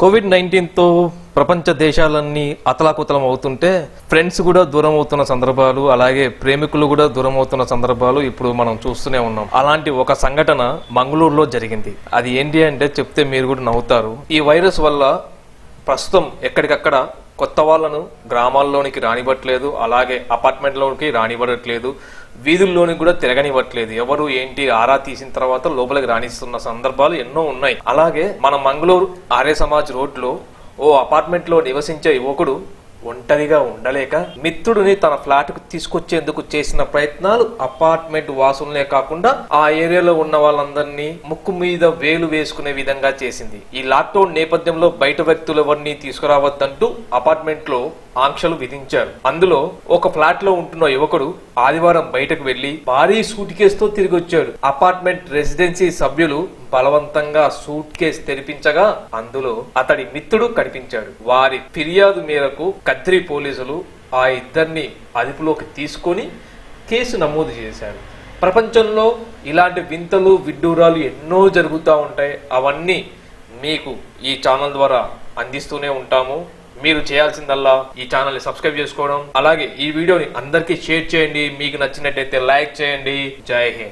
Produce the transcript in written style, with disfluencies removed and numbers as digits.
COVID-19 తో ప్రపంచ దేశాలన్నీ అతలాకుతలం అవుతుంటే ఫ్రెండ్స్ కూడా దూరం అవుతున్న సందర్భాలు, అలాగే ప్రేమికులు కూడా దూరం అవుతున్న సందర్భాలు ఇప్పుడు మనం చూస్తూనే ఉన్నాం. అలాంటి ఒక సంఘటన మంగళూరులో జరిగింది. అది ఏంటి అంటే చెప్తే మీరు కూడా నవ్వుతారు. ఈ వైరస్ వల్ల ప్రస్తుతం ఎక్కడికక్కడ కొత్త వాళ్ళను గ్రామాల్లోనికి రానివ్వట్లేదు, అలాగే అపార్ట్మెంట్లోనికి రానివ్వట్లేదు, వీధుల్లోనికి కూడా తిరగనివ్వట్లేదు. ఎవరు ఏంటి ఆరా తీసిన తర్వాత లోపలికి రాణిస్తున్న సందర్భాలు ఎన్నో ఉన్నాయి. అలాగే మన మంగళూరు ఆర్య సమాజ్ రోడ్లో ఓ అపార్ట్మెంట్ లో నివసించే యువకుడు ఒంటరిగా ఉండలేక మిత్రుడిని తన ఫ్లాట్ కు తీసుకొచ్చేందుకు చేసిన ప్రయత్నాలు అపార్ట్మెంట్ వాసులనే కాకుండా ఆ ఏరియాలో ఉన్న వాళ్ళందరినీ ముక్కు మీద వేలు వేసుకునే విధంగా చేసింది. ఈ లాక్డౌన్ నేపథ్యంలో బయట వ్యక్తులు ఎవరిని తీసుకురావద్దంటూ అపార్ట్మెంట్ లో ఆంక్షలు విధించారు. అందులో ఒక ఫ్లాట్ లో ఉంటున్న యువకుడు ఆదివారం బయటకు వెళ్లి భారీ సూట్ కేసుతో తిరిగి వచ్చాడు. అపార్ట్మెంట్ రెసిడెన్సీ సభ్యులు బలవంతంగా సూట్ కేసు తెరిపించగా అందులో అతడి మిత్రుడు కనిపించాడు. వారి ఫిర్యాదు మేరకు కద్రి పోలీసులు ఆ ఇద్దరిని అదుపులోకి తీసుకొని కేసు నమోదు చేశారు. ప్రపంచంలో ఇలాంటి వింతలు విడ్డూరాలు ఎన్నో జరుగుతూ ఉంటాయి. అవన్నీ మీకు ఈ ఛానల్ ద్వారా అందిస్తూనే ఉంటాము. మీరు చేయాల్సిందల్లా ఈ ఛానల్ ని సబ్స్క్రైబ్ చేసుకోవడం, అలాగే ఈ వీడియోని అందరికీ షేర్ చేయండి. మీకు నచ్చినట్టయితే లైక్ చేయండి. జై హింద్.